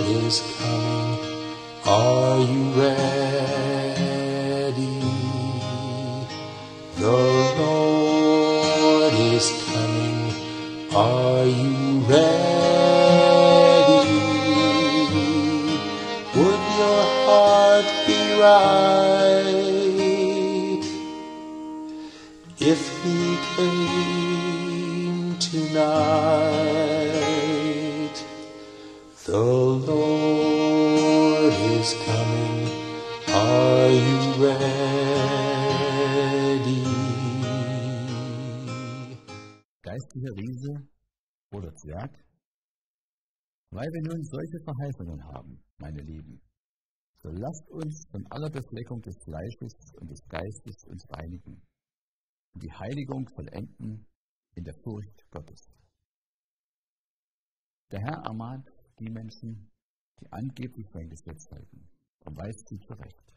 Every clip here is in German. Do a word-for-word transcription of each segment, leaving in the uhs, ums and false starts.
is coming. Are you ready? The Lord is coming. Are you ready? Would your heart be right if he came tonight? The Lord is coming. Are you ready? Geistlicher Riese oder Zwerg? Weil wir nun solche Verheißungen haben, meine Lieben, so lasst uns von aller Befleckung des Fleisches und des Geistes uns reinigen und die Heiligung vollenden in der Furcht Gottes. Der Herr ermahnt die Menschen, die angeblich sein Gesetz halten, und weist sie zurecht.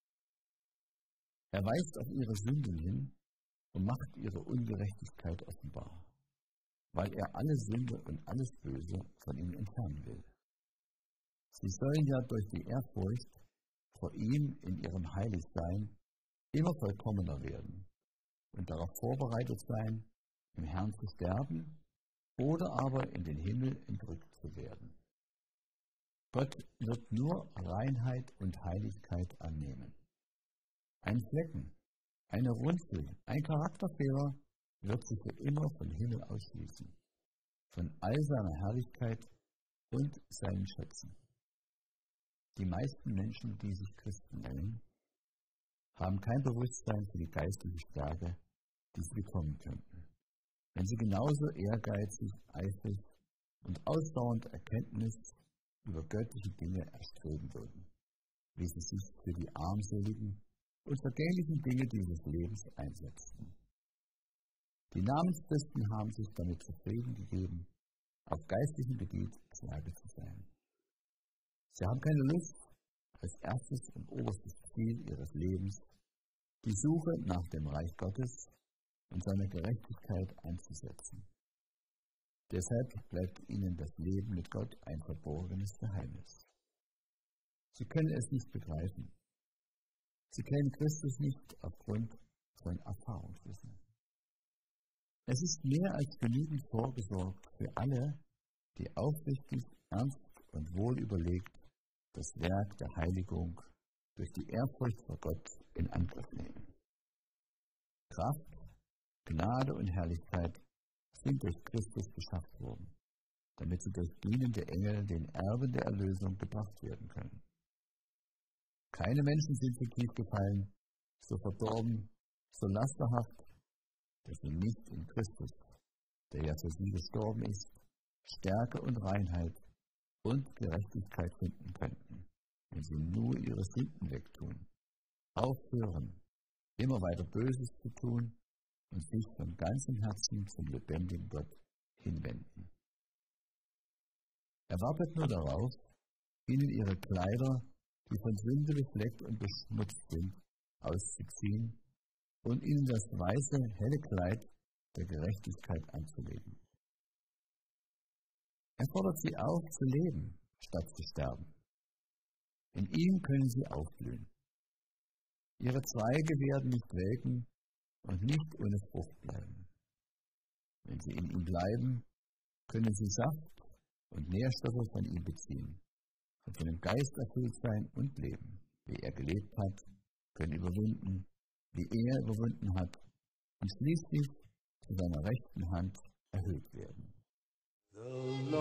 Er weist auf ihre Sünden hin und macht ihre Ungerechtigkeit offenbar, weil er alle Sünde und alles Böse von ihnen entfernen will. Sie sollen ja durch die Ehrfurcht vor ihm in ihrem Heiligsein immer vollkommener werden und darauf vorbereitet sein, im Herrn zu sterben oder aber in den Himmel entrückt zu werden. Gott wird nur Reinheit und Heiligkeit annehmen. Ein Flecken, eine Runzel, ein Charakterfehler wird sich für immer vom Himmel ausschließen, von all seiner Herrlichkeit und seinen Schätzen. Die meisten Menschen, die sich Christen nennen, haben kein Bewusstsein für die geistliche Stärke, die sie bekommen könnten, wenn sie genauso ehrgeizig, eifrig und ausdauernd Erkenntnis über göttliche Dinge erstreben würden, wie sie sich für die armseligen und vergänglichen Dinge dieses Lebens einsetzten. Die Namenschristen haben sich damit zufrieden gegeben, auf geistlichem Gebiet Zwerge zu sein. Sie haben keine Lust, als erstes und oberstes Ziel ihres Lebens die Suche nach dem Reich Gottes und seiner Gerechtigkeit anzusetzen. Deshalb bleibt ihnen das Leben mit Gott ein verborgenes Geheimnis. Sie können es nicht begreifen. Sie kennen Christus nicht aufgrund von Erfahrungswissen. Es ist mehr als genügend vorgesorgt für alle, die aufrichtig, ernst und wohl überlegt das Werk der Heiligung durch die Ehrfurcht vor Gott in Angriff nehmen. Kraft, Gnade und Herrlichkeit sind durch Christus beschafft worden, damit sie durch dienende Engel den Erben der Erlösung gebracht werden können. Keine Menschen sind so tief gefallen, so verdorben, so lasterhaft, dass sie nicht in Christus, der ja für sie gestorben ist, Stärke und Reinheit und Gerechtigkeit finden könnten, wenn sie nur ihre Sünden wegtun, aufhören, immer weiter Böses zu tun und sich von ganzem Herzen zum lebendigen Gott hinwenden. Er wartet nur darauf, ihnen ihre Kleider, die von Sünde befleckt und beschmutzt sind, auszuziehen und ihnen das weiße, helle Kleid der Gerechtigkeit anzulegen. Er fordert sie auf, zu leben, statt zu sterben. In ihm können sie aufblühen. Ihre Zweige werden nicht welken und nicht ohne Frucht bleiben. Wenn sie in ihm bleiben, können sie Saft und Nährstoffe von ihm beziehen, von seinem Geist erfüllt sein und leben, wie er gelebt hat, können überwinden, wie er überwunden hat, und schließlich zu seiner rechten Hand erhöht werden. The